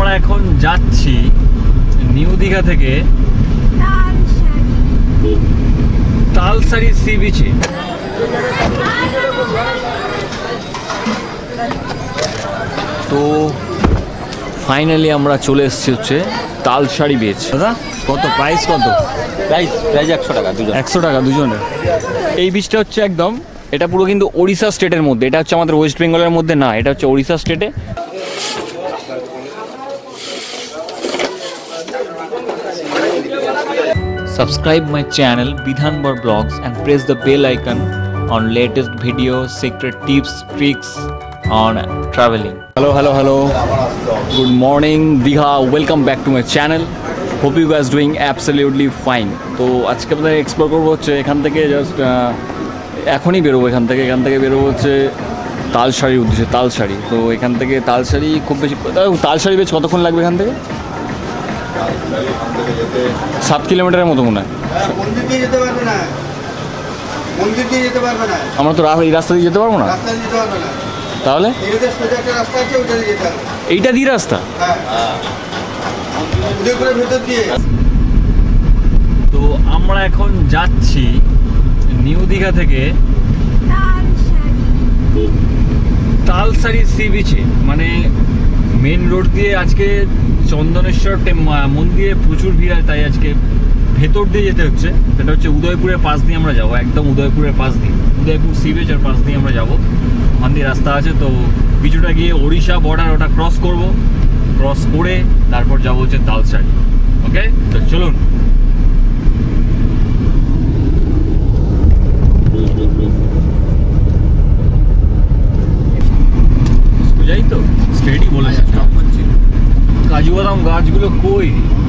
আমরা এখন যাচ্ছি নিউ দীঘা থেকে তালসারি সি বিচে। তো ফাইনালি আমরা চলে এসেছি হচ্ছে তালসারি বিচ। দাদা কত প্রাইস? কত প্রাইস 100 টাকা দুজন। 100 টাকা দুজনের। এই বিচটা হচ্ছে একদম, এটা পুরো কিন্তু ওড়িশা স্টেটের মধ্যে, এটা হচ্ছে আমাদের ওয়েস্ট বেঙ্গলের মধ্যে না, এটা হচ্ছে ওড়িশা স্টেটে। Subscribe my channel Bidhanbar Vlogs and press the bell icon on latest videos, secret tips, tricks on traveling. Hello. Good morning Digha. Welcome back to my channel. Hope you guys doing absolutely fine. তো আজকে আমরা explore করবো হচ্ছে এখান থেকে just এখনই বেরোবো, এখান থেকে বেরোবো হচ্ছে তালসারির উদ্দেশ্যে। তালসারি, তো এখান থেকে তালসারি খুব বেশি, তালসারি বেশ কতক্ষণ লাগবে এখান থেকে? 7 কিলোমিটারের মতো মনে হয়। আমরা তো এই রাস্তা দিয়ে যেতে পারবো না, তাহলে এইটা দিয়ে রাস্তা। তো আমরা এখন যাচ্ছি নিউ দীঘা থেকে তালসারি সি বিচে, মানে মেন রোড দিয়ে। আজকে চন্দনেশ্বর মন্দিরে প্রচুর ভিড় হয়, তাই আজকে ভেতর দিয়ে যেতে হচ্ছে। সেটা হচ্ছে উদয়পুরের পাশ দিয়ে আমরা যাবো, একদম উদয়পুরের পাশ দিয়ে, উদয়পুর সি বিচের পাশ দিয়ে আমরা যাবো। ওখান দিয়ে রাস্তা আছে, তো কিছুটা গিয়ে ওড়িশা বর্ডার ওটা ক্রস করব, ক্রস করে তারপর যাবো হচ্ছে তালসারি। ওকে, তো চলুন। যাই তো স্টেডি বলেছে। কাজু বাদাম গাছগুলো কই?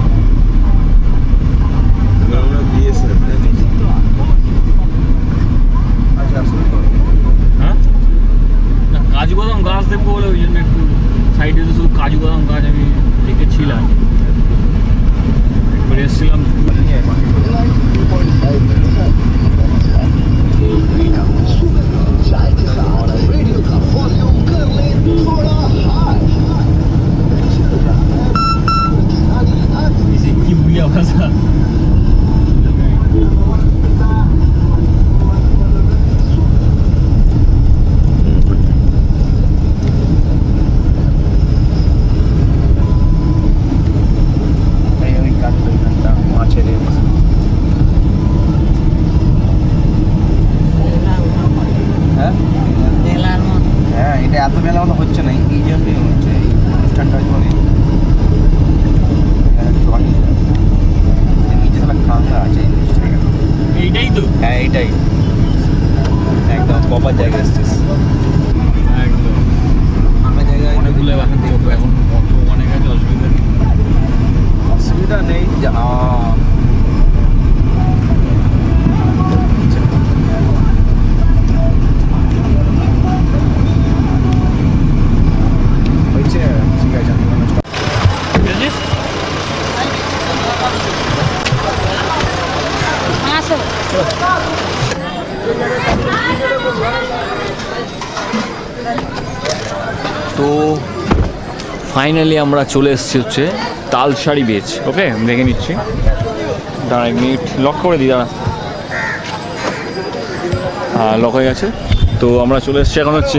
হ্যাঁ, কাজু বাদাম গাছ দেখবো বলে ওই জন্য একটু সাইডে তো শুধু কাজু বাদাম গাছ আমি দেখেছিলাম, একবার এসেছিলাম। কি বুড়িয়া ভাষা। হ্যাঁ, এটা এত মেলা মতো হচ্ছে না, এই জন্যই হচ্ছে এই অনুষ্ঠানটা। এইটাই তো? হ্যাঁ, এইটাই একদম প্রপার জায়গা এসছিস, একদম ফাঁকা জায়গায় অনেকগুলো এখন দেখবো। এখন অনেক আছে, অসুবিধা নেই। তো ফাইনালি আমরা চলে এসেছি হচ্ছে তালসারি বিচ। ওকে, আমি দেখে নিচ্ছি, দাঁড়া 1 মিনিট, লক করে দিই, দাঁড়া। হ্যাঁ, লক হয়ে গেছে। তো আমরা চলে এসেছি এখন হচ্ছে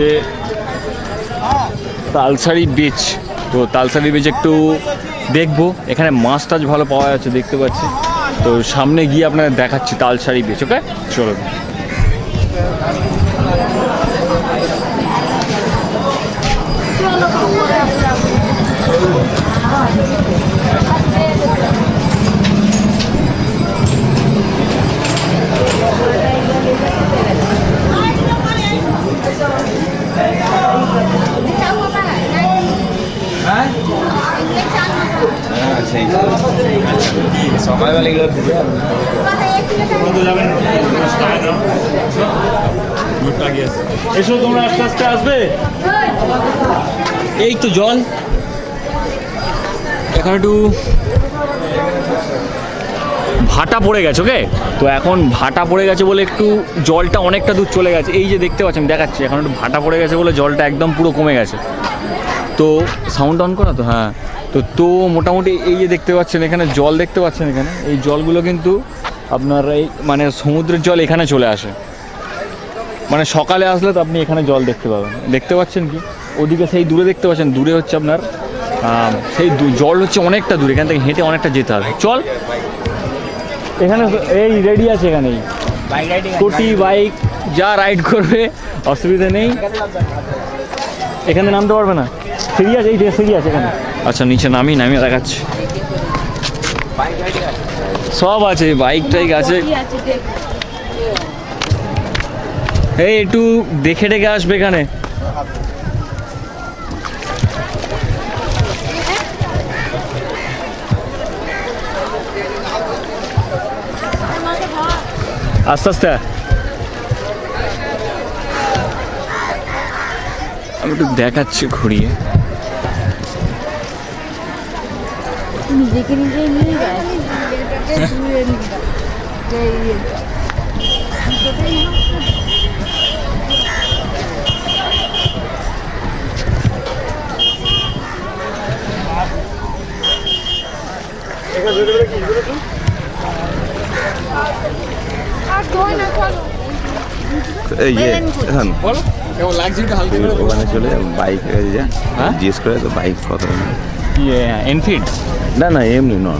তালসারি বিচ। তো তালসারি বিচ একটু দেখবো, এখানে মাছ টাছ ভালো পাওয়া যাচ্ছে দেখতে পাচ্ছি। তো সামনে গিয়ে আপনাদের দেখাচ্ছি তালসারি বিচ। ওকে, চলুন। সকালবেলা এগুলো এসো তোমরা, আস্তে আস্তে আসবে। এই তো জল, এখন একটু ভাটা পড়ে গেছে। ওকে, তো এখন ভাটা পড়ে গেছে বলে একটু জলটা অনেকটা দূর চলে গেছে। এই যে দেখতে পাচ্ছি, আমি দেখাচ্ছি, এখন একটু ভাটা পড়ে গেছে বলে জলটা একদম পুরো কমে গেছে। তো সাউন্ড অন করা তো, হ্যাঁ। তো তো মোটামুটি এই যে দেখতে পাচ্ছেন এখানে জল দেখতে পাচ্ছেন, এখানে এই জলগুলো কিন্তু আপনার এই মানে সমুদ্রের জল এখানে চলে আসে। মানে সকালে আসলে তো আপনি এখানে জল দেখতে পাবেন। দেখতে পাচ্ছেন কি ওদিকে সেই দূরে দেখতে পাচ্ছেন, দূরে হচ্ছে আপনার সেই জল হচ্ছে অনেকটা দূরে, এখান থেকে হেঁটে অনেকটা যেতে হবে। চল এখানে এই রেডি আছে, এখানেই স্কুটি বাইক যা রাইড করবে অসুবিধা নেই। এখানে নামতে পারবে না, সিঁড়ি আছে, এই সিঁড়ি আছে এখানে। আচ্ছা নিচে নামিয়ে দেখাচ্ছি, সব আছে, বাইক টাইক আছে। এই একটু দেখে টেকে আসবে এখানে। আস্তে আস্তে আমি একটু দেখাচ্ছি ঘুরিয়ে। নিজেকে নিজে নিয়ে যায়। ওখানে চলে বাইক জিজ্ঞেস করে তো বাইক কত এনফিল্ড না এমনি নয়।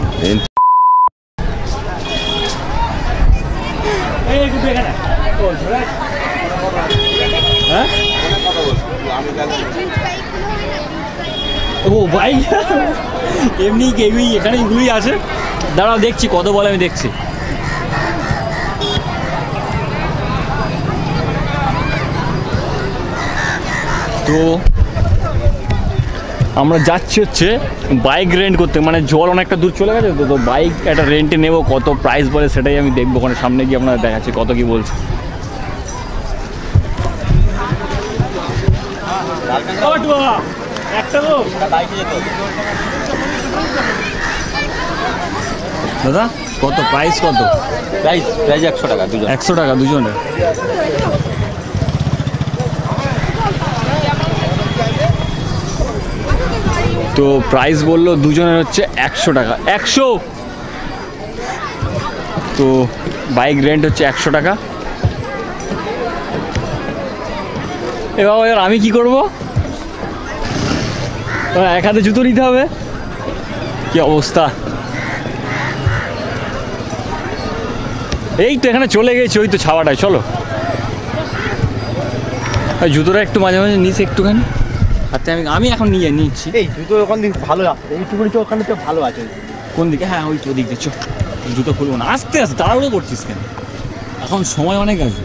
ও ভাই এমনি এখানে এগুলোই আছে। দাঁড়াও দেখছি কত বলে, আমি দেখছি। তো আমরা যাচ্ছি হচ্ছে বাইক রেন্ট করতে, মানে জল অনেকটা দূর চলে গেছে তো বাইক একটা রেন্টে নেবো, কত প্রাইস বলে সেটাই আমি দেখবো। ওখানে সামনে গিয়ে আপনারা দেখাচ্ছি কত কি বলছে। দাদা কত প্রাইস, কত প্রাইস 100 টাকা দুজন। 100 টাকা দুজনের। তো প্রাইস বললো দুজনের হচ্ছে 100 টাকা। 100। তো বাইক রেন্ট হচ্ছে 100 টাকা। এবার আমি কি করবো, এক হাতে জুতো নিতে হবে, কি অবস্থা। এই তো এখানে চলে গেছি, ওই তো ছাওয়াটায়। চলো জুতোটা একটু মাঝে মাঝে নিচে একটুখানি হাতে আমি এখন নিচ্ছি। এই জুতো ওখান থেকে ভালো আছে, এইটুকুনি তো ওখানে তো ভালো আছে। কোন দিকে? হ্যাঁ ওই তো দিক দিয়ে। চো জুতো খুলবো না, আস্তে আস্তে তাড়াহুড়ো করছিস কেন, এখন সময় অনেক আছে।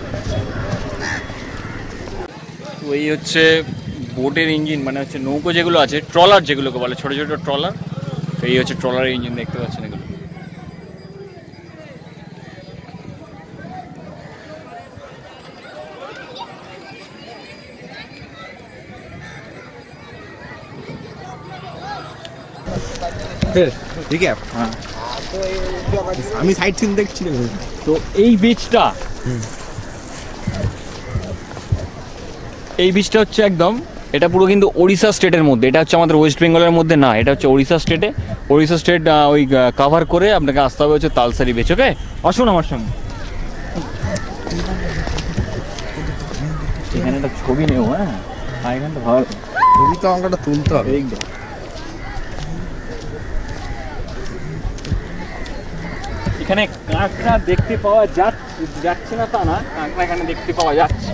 তো এই হচ্ছে বোটের ইঞ্জিন, মানে হচ্ছে নৌকো যেগুলো আছে, ট্রলার যেগুলোকে বলে, ছোটো ছোটো ট্রলার। তো এই হচ্ছে ট্রলারের ইঞ্জিন, দেখতে পাচ্ছেন এগুলো। ঠিক আছে, হ্যাঁ আমি সাইড সিন দেখছি। তো এই বীজটা হচ্ছে একদম, এটা পুরো কিন্তু ওড়িশা স্টেটের মধ্যে। এটা হচ্ছে আমাদের ওয়েস্ট বেঙ্গলের মধ্যে না, এটা হচ্ছে ওড়িশা স্টেটে। ওড়িশা স্টেট ওই কাভার করে আপনাকে আসতে হবে হচ্ছে তালসারি বেচ। ওকে আসুন আমার সঙ্গে, এখানে একটা ছবি নেও। হ্যাঁ এখানটা ভালো ছবি তো আমাকে তুলতে হবে। এখানে কাঁকড়া দেখতে পাওয়া যাচ্ছে না তা না, কাঁকড়া এখানে দেখতে পাওয়া যাচ্ছে।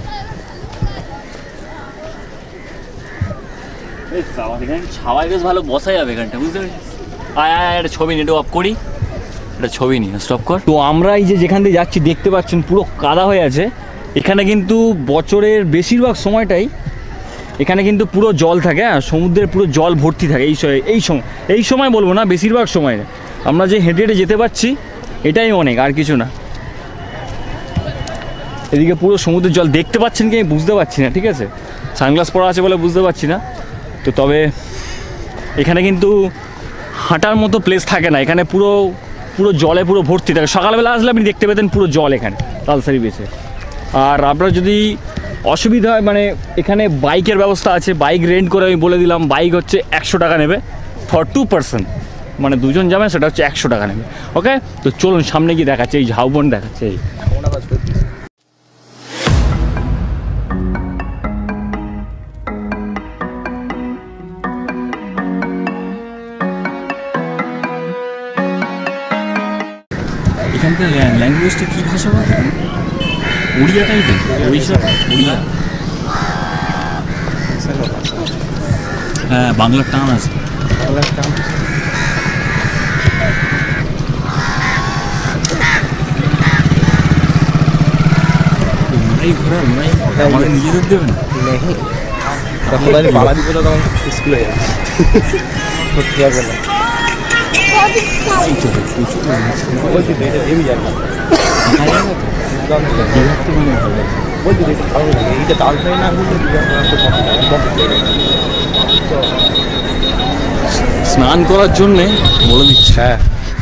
ছাওয়ায় বেশ ভালো বসা যাবে এখানটা, বুঝতে পেরেছিস? একটা ছবি নিয়ে অফ করি, একটা ছবি নিয়ে স্টপ কর। তো আমরা এই যেখান দিয়ে যাচ্ছি দেখতে পাচ্ছেন পুরো কাদা হয়ে আছে। এখানে কিন্তু বছরের বেশিরভাগ সময়টাই এখানে কিন্তু পুরো জল থাকে। হ্যাঁ সমুদ্রের পুরো জল ভর্তি থাকে এই সময় বলবো না, বেশিরভাগ সময়। আমরা যে হেঁটে হেঁটে যেতে পারছি এটাই অনেক, আর কিছু না। এদিকে পুরো সমুদ্রের জল দেখতে পাচ্ছেন কি আমি বুঝতে পারছি না, ঠিক আছে, সানগ্লাস পরা আছে বলে বুঝতে পারছি না। তো তবে এখানে কিন্তু হাঁটার মতো প্লেস থাকে না, এখানে পুরো জলে পুরো ভর্তি থাকে। সকালবেলা আসলে আপনি দেখতে পেতেন পুরো জল এখানে তালসারি বেচে। আর আপনার যদি অসুবিধা হয়, মানে এখানে বাইকের ব্যবস্থা আছে, বাইক রেন্ট করে আমি বলে দিলাম, বাইক হচ্ছে 100 টাকা নেবে। ফর 2 পারসন, মানে দুজন যাবেন সেটা হচ্ছে 100 টাকা নেবে। ওকে, তো চলুন সামনে গিয়ে দেখাচ্ছে, এই ঝাউবন দেখাচ্ছে। এই এখানকার ল্যাঙ্গুয়েজটা কী ভাষা বলতে? উড়িয়া টাইপের, উড়িষ্যা উড়িয়া। হ্যাঁ, বাংলার টান আছে। ওরাই ঘোরা, ওরাই আমাদের নিজেদের দেবে না। বালা দিতে তখন স্কুলে যাচ্ছে, সত্যি হবে না। স্নান করার জন্যে বলে দিচ্ছে। হ্যাঁ,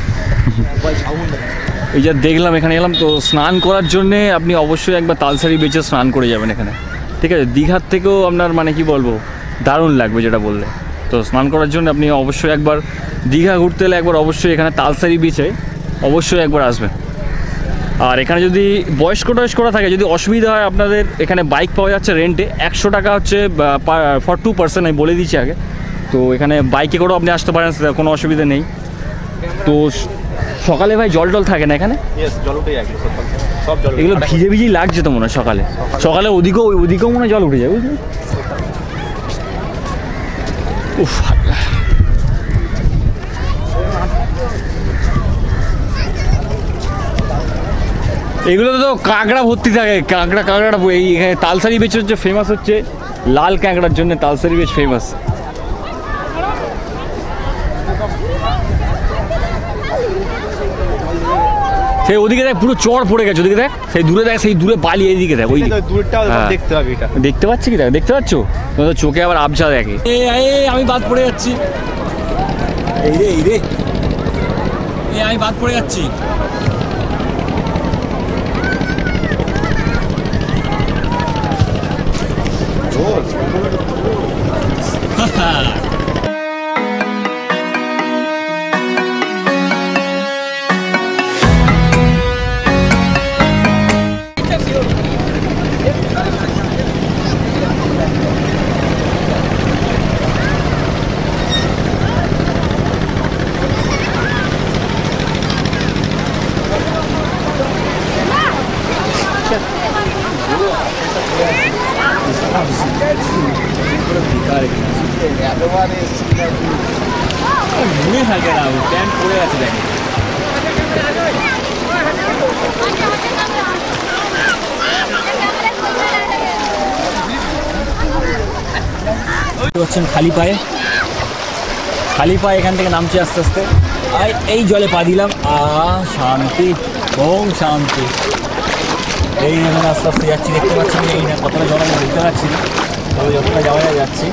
এই যা দেখলাম এখানে এলাম, তো স্নান করার জন্যে আপনি অবশ্যই একবার তালসারি বিচে স্নান করে যাবেন এখানে, ঠিক আছে? দীঘার থেকেও আপনার মানে কি বলবো, দারুণ লাগবে যেটা বললে। তো স্নান করার জন্য আপনি অবশ্যই একবার দীঘা ঘুরতে এলে একবার অবশ্যই এখানে তালসারি বিচে অবশ্যই একবার আসবেন। আর এখানে যদি বয়স্করা থাকে, যদি অসুবিধা হয় আপনাদের, এখানে বাইক পাওয়া যাচ্ছে রেন্টে, 100 টাকা হচ্ছে ফর 2 পারসন, আমি বলে দিচ্ছি আগে। তো এখানে বাইকে করেও আপনি আসতে পারেন, কোনো অসুবিধা নেই। তো সকালে ভাই জল থাকে না এখানে? এগুলো ভিজে ভিজেই লাগছে তো মনে হয় সকালে। সকালে ওদিকেও মনে হয় জল উঠে যায়, বুঝলি? উফ, এগুলোতে তো কাঁকড়া ভর্তি থাকে, কাঁকড়াটা এই এখানে তালসারি বিচ হচ্ছে ফেমাস, হচ্ছে লাল কাঁকড়ার জন্য তালসারি বিচ ফেমাস। সেই ওদিকে দেখ পুরো চর পড়ে গেছে, ওদিকে দেখ, সেই দূরে বালি, এইদিকে দেখ, ওই দেখতে পাবি, এটা দেখতে পাচ্ছি কি? দেখ, দেখতে পাচ্ছ? তোমাদের চোখে আবার আবছা দেখে। আমি বাদ পড়ে যাচ্ছি, এই রে আমি বাদ পড়ে যাচ্ছি। ঘুরে থাকে না, প্যান্ট পরে আছে দেখে। পাচ্ছেন খালি পায়ে এখান থেকে নামছি আস্তে আস্তে, আর এই জলে পা দিলাম, শান্তি, ওম শান্তি। এই এখানে আস্তে আস্তে যাচ্ছি, দেখতে পাচ্ছি এই না কতটা জল আমি দেখতে পাচ্ছি না, তবে যতটা যাওয়া যাচ্ছি।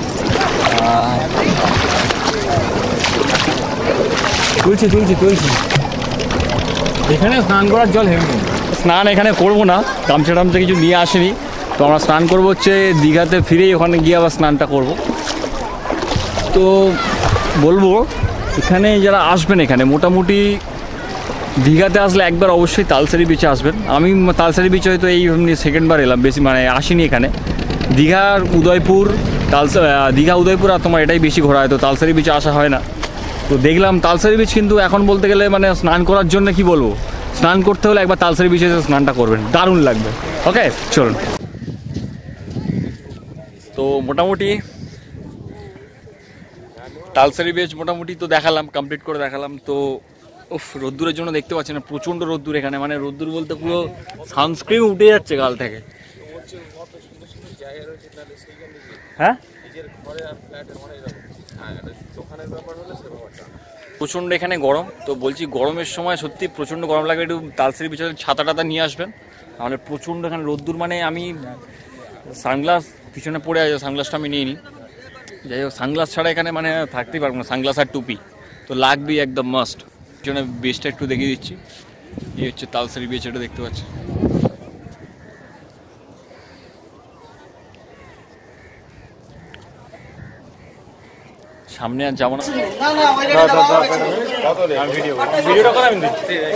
তুলছি এখানে স্নান করার জল হেভি। স্নান এখানে করবো না, গামছা টামছা কিছু নিয়ে আসেনি, তো আমরা স্নান করবো হচ্ছে দীঘাতে ফিরেই, ওখানে গিয়ে আবার স্নানটা করব। তো বলবো এখানে যারা আসবেন, এখানে মোটামুটি দীঘাতে আসলে একবার অবশ্যই তালসারি বিচে আসবেন। আমি তালসারি বিচে হয়তো এই সেকেন্ডবার এলাম, বেশি মানে আসিনি এখানে। দীঘা উদয়পুর আর তোমার এটাই বেশি ঘোরা হয়, তো তালসারি বিচে আসা হয় না। তো দেখলাম তালসারি বিচ কিন্তু এখন বলতে গেলে মানে স্নান করার জন্য কি বলবো, স্নান করতে হলে একবার তালসারি বিচে স্নানটা করবেন, দারুণ লাগবে। ওকে, চলুন। তো মোটামুটি তালসারি বিচ মোটামুটি তো দেখালাম, কমপ্লিট করে দেখালাম। তো রোদ্দুরের জন্য দেখতে পাচ্ছি না, প্রচণ্ড রোদ্দুর এখানে, মানে রোদ্দুর বলতে পুরো সানস্ক্রিন উঠে যাচ্ছে গাল থেকে। হ্যাঁ, প্রচণ্ড এখানে গরম। তো বলছি গরমের সময় সত্যি প্রচণ্ড গরম লাগে, একটু তালসারি বিচে ছাতা টাতা নিয়ে আসবেন, তাহলে প্রচণ্ড এখানে রোদ্দুর। মানে আমি সানগ্লাস পিছনে পড়ে আছে, সানগ্লাসটা আমি নিয়ে নিই। যাই হোক, সানগ্লাস ছাড়া এখানে মানে থাকতেই পারবো না, সানগ্লাস আর টুপি তো লাগবেই, একদম মাস্ট। পিছনে বেচটা একটু দেখিয়ে দিচ্ছি, এই হচ্ছে তালসারি বিচ, এটা দেখতে পাচ্ছি। সামনে আর যাবো না, ভিডিওটা করা আমি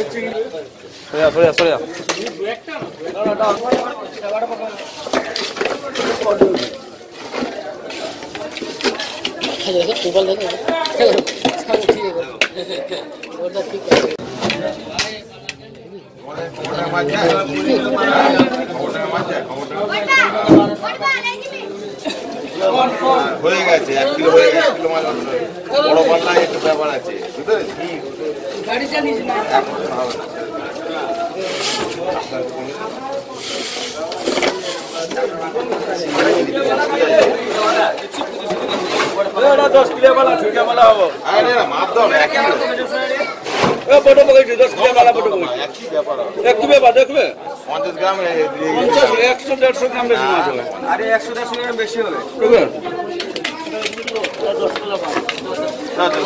হয়ে গেছে 1 কিলো হয়ে গেছে, 1 কিলো মাছ বড় পাল্লা একটু ব্যাপার আছে, বুঝতে গাড়ি চালিয়ে না এটা 10 কিলো वाला छोटा वाला হবে, আরে না মাপ দাও না 1 কিলো এ বড় বড় 10 কিলো वाला বড় বড় একই ব্যাপার, একই ব্যাপার দেখবে 50 গ্রাম 50 100 150 গ্রাম বেশি মাছ হবে, আরে 100 150 গ্রাম বেশি হবে দেখবে 10 কিলো না তো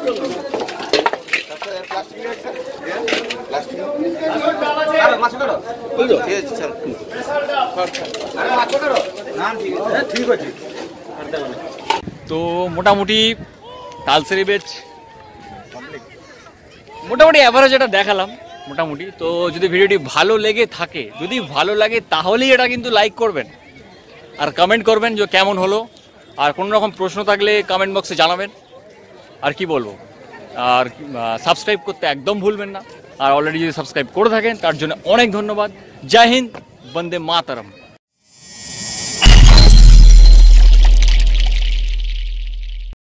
প্লাস্টিক আরে মাছ ধরো বুঝছো ঠিক আছে স্যার, আরে মাছ ধরো না ঠিক আছে। তো মোটামুটি তালসারি বেচ মোটামুটি অ্যাভারেজ এটা দেখালাম মোটামুটি। তো যদি ভিডিওটি ভালো লেগে থাকে, যদি ভালো লাগে তাহলেই এটা কিন্তু লাইক করবেন আর কমেন্ট করবেন যে কেমন হলো, আর কোনো রকম প্রশ্ন থাকলে কমেন্ট বক্সে জানাবেন। আর কি বলবো, আর সাবস্ক্রাইব করতে একদম ভুলবেন না, আর অলরেডি যদি সাবস্ক্রাইব করে থাকেন তার জন্য অনেক ধন্যবাদ। জয় হিন্দ, বন্দে মাতরম।